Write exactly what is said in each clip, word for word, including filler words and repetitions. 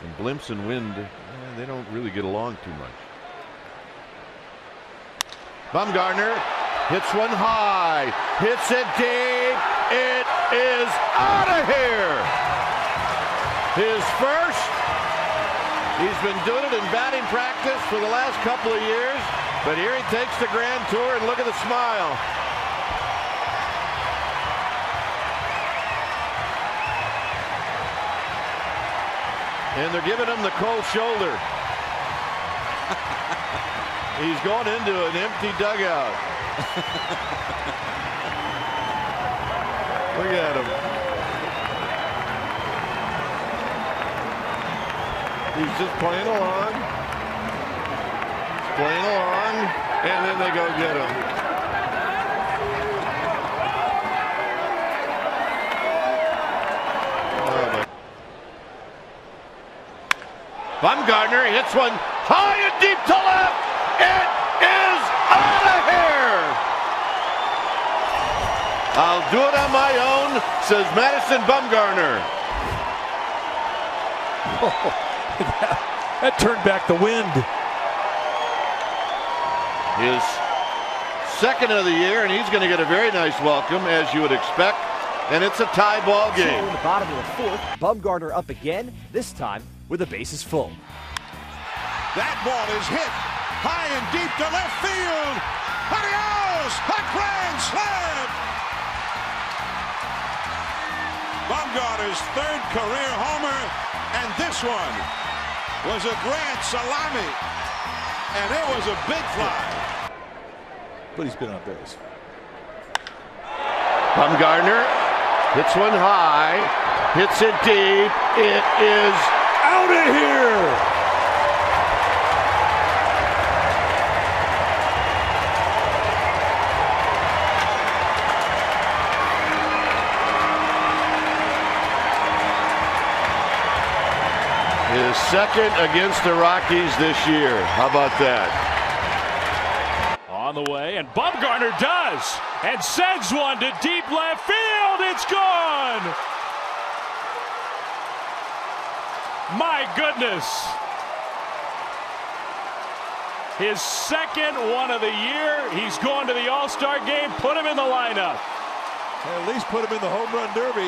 And blimps and wind, eh, they don't really get along too much. Bumgarner hits one high, hits it deep. It is out of here. His first. He's been doing it in batting practice for the last couple of years, but here he takes the Grand Tour, and look at the smile. And they're giving him the cold shoulder. He's going into an empty dugout. Look at him. He's just playing along. He's playing along, and then they go get him. Oh, Bumgarner hits one high and deep to left. It is out of here. I'll do it on my own, says Madison Bumgarner. That turned back the wind. His second of the year, and he's going to get a very nice welcome, as you would expect. And it's a tie ball game. In the bottom of the fourth, Bumgarner up again, this time with the bases full. That ball is hit high and deep to left field. Adios! A grand slam! Bumgarner's third career homer, and this one was a grand salami, and it was a big fly. But he's been on base. Bumgarner hits one high, hits it deep. It is out of here. His second against the Rockies this year. How about that? On the way, and Bumgarner does, and sends one to deep left field. It's gone. My goodness. His second one of the year. He's going to the All-Star game. Put him in the lineup. At least put him in the home run derby.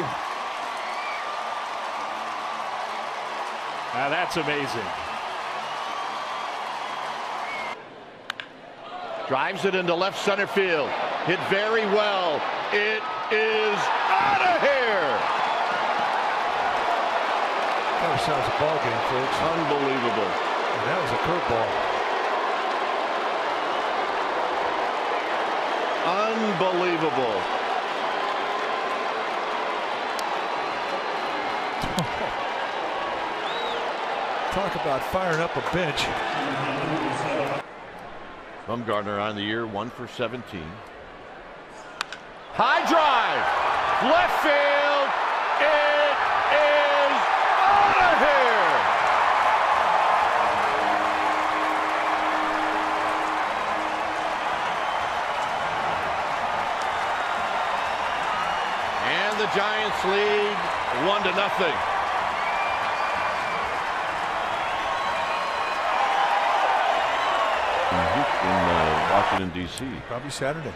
Now that's amazing. Drives it into left center field. Hit very well. It is out of here. That was sounds a ball game, folks. Unbelievable. And that was a curveball. Unbelievable. Talk about firing up a bench. Bumgarner on the year, one for seventeen. High drive, left field. It is out of here. And the Giants lead one to nothing. In uh, Washington, D C Probably Saturday.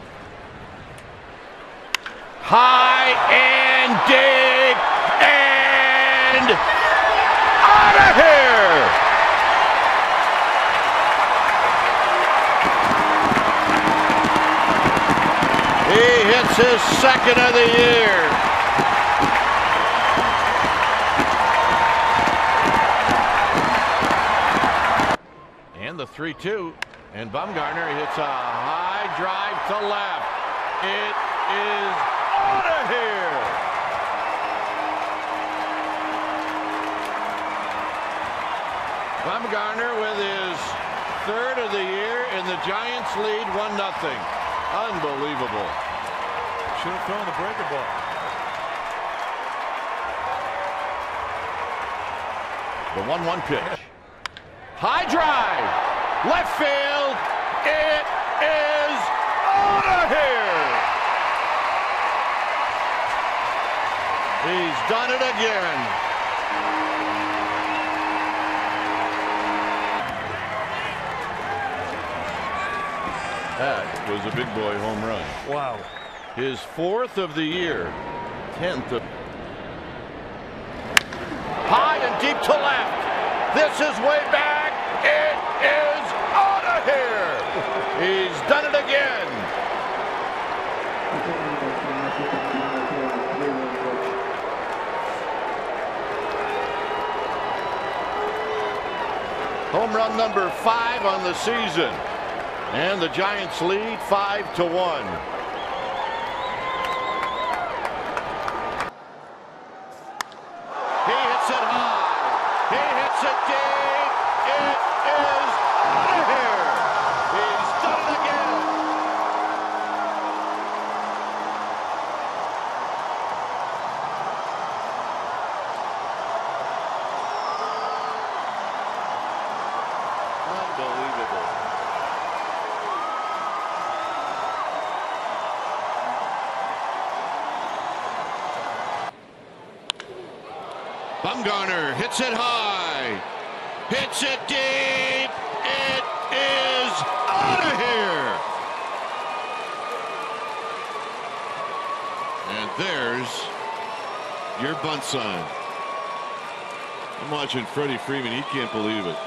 High and deep and out of here. He hits his second of the year. And the three two. And Bumgarner hits a high drive to left. It is out of here. Bumgarner with his third of the year, and the Giants lead one nothing. Unbelievable. Should have thrown the breaking ball. The one one pitch. High drive, left field. It is out of here. He's done it again. was a big boy home run. Wow. His fourth of the year. tenth of. High and deep to left. This is way back. It is out of here. He's done it again. Home run number five on the season. And the Giants lead five to one. He hits it high. He hits it deep. It is out of here. He's done it again. Unbelievable. Bumgarner hits it high, hits it deep, it is out of here. And there's your bunt sign. I'm watching Freddie Freeman, he can't believe it.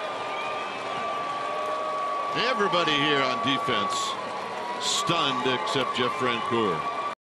Everybody here on defense stunned except Jeff Francoeur.